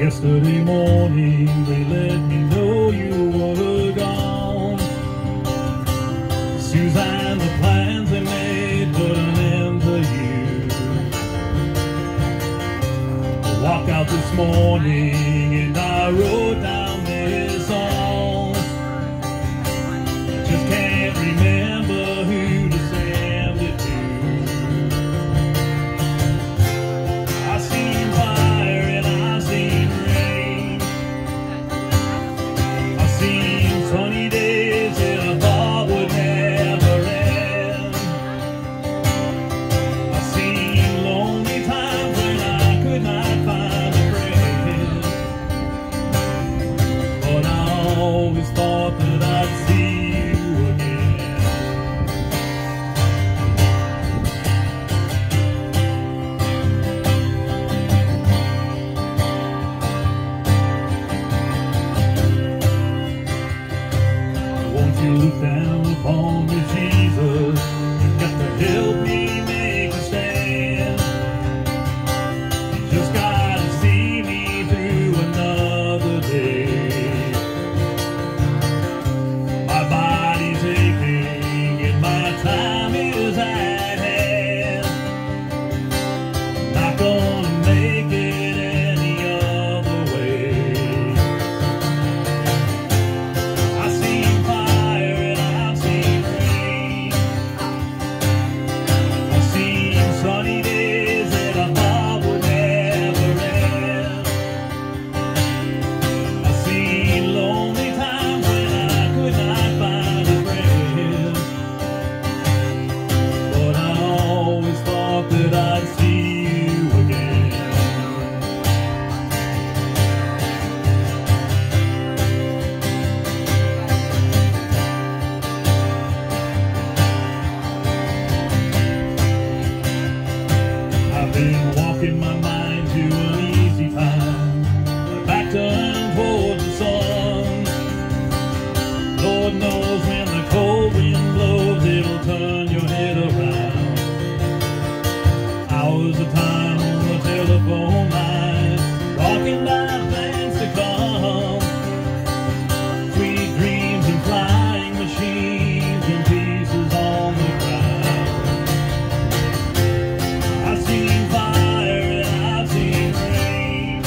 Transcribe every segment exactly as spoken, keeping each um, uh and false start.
Yesterday morning they let me know you were gone. Suzanne, the plans they made put an end to you. I walked out this morning and I wrote down this song. I just can't remember who to send it to. I seen fire and I seen rain. I seen sunny days that I thought would never end. I seen lonely times when I could not find a friend. But I always thought that I'd see you again. Won't you look down upon me, Jesus? You've got to help me make a stand. You just gotta see me through another day. My body's aching and my time is at hand. Not gonna make it any other way. I seen fire and I've seen rain. I've seen sunny days that I thought would never end. I've seen lonely times when I could not find a friend. But I always thought that I'd see you again. I've been walking my mind to an easy time, my back turned toward the sun. Lord knows when the cold wind blows, it'll turn your head around. Hours of time on the telephone line, talking about things to come. Sweet dreams and flying machines and pieces on the ground. I've seen fire and I've seen rain.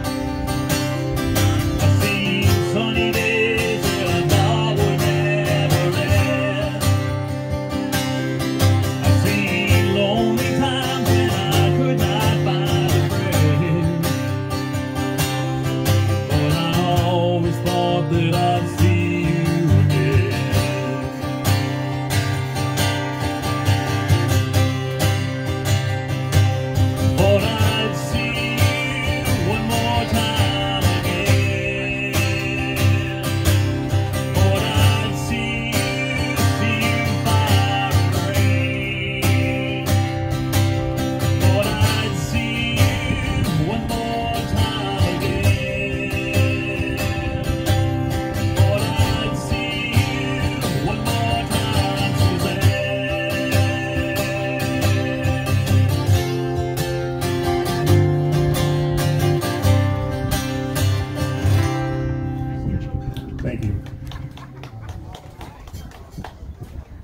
I've seen sunny days that I thought would never end. I've seen lonely times when I could not find a friend. But I always thought that I'd see you again. But I'd see you one more time again. But I'd see you, see you fire and rain. But I'd see you one more time again. But I'd see you one more time, Suzanne. Thank you.